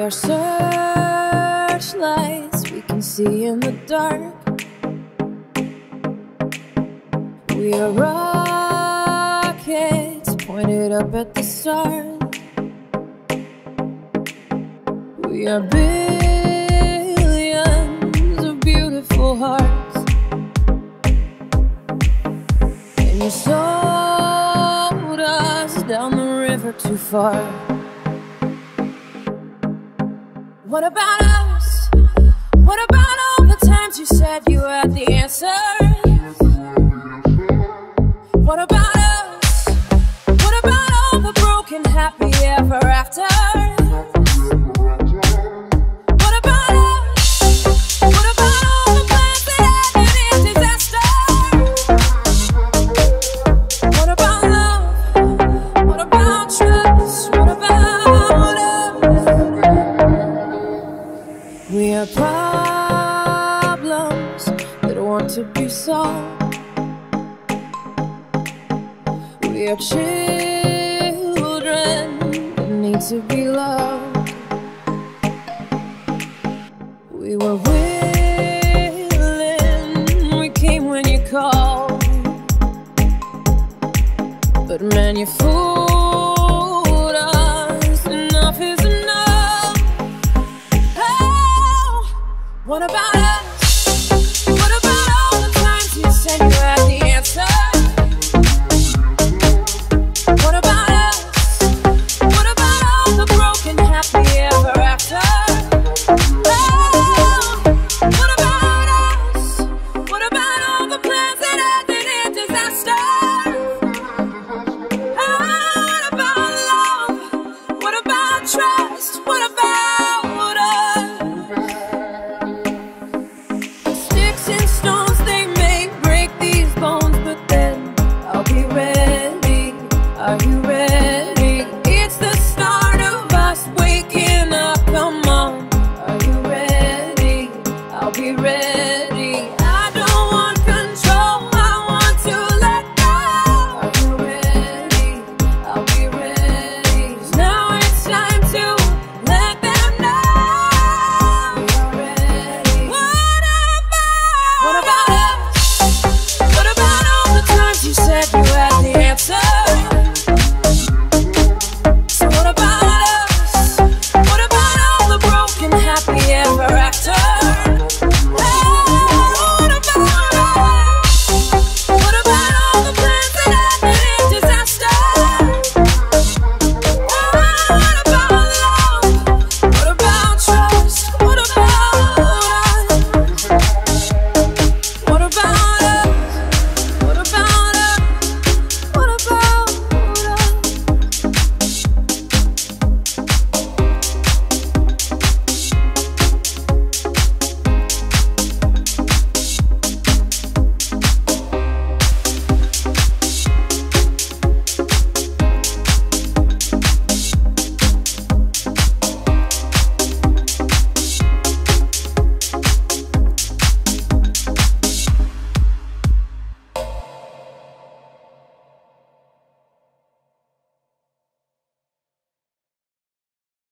We are searchlights we can see in the dark. We are rockets pointed up at the stars. We are billions of beautiful hearts. And you sold us down the river too far. What about us? What about all the times you said you had the answer? What about us? What about all the broken happy ever after? What about us? What about all the plans that ended in disaster? What about love? What about trust? What about us? We are problems that want to be solved. We are children that need to be loved. We were willing, we came when you called. But man, you fooled us, enough is enough. Oh, what about us? What about all the times you said you had the answer? What about us? What about all the broken happy ever after? Oh, what about us? What about all the plans that ended in disaster? Oh, what about love? What about trust?